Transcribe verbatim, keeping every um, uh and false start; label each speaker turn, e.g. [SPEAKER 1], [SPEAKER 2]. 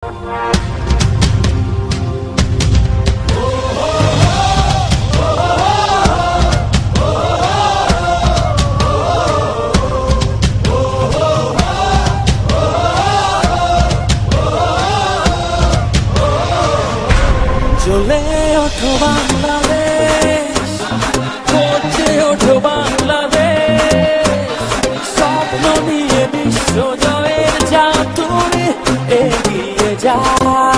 [SPEAKER 1] চলে ওঠো বাংলাদেশ, করছে ওঠো বাংলাদেশ, স্বপ্ন নিয়ে বিশ্ব জয়ের যাত্রায় এগিয়ে যা।